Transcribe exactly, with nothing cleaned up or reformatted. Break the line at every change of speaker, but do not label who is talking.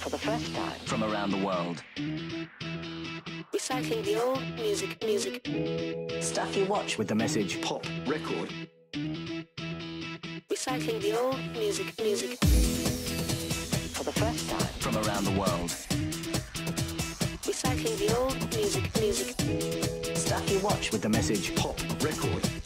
for the first time
from around the world.
Recycling the old music, music.
Stuff you watch with the message pop record.
Recycling the old music, music. For the first time
from around the world.
Recycling the old music, music.
Stuff you watch with the message pop record.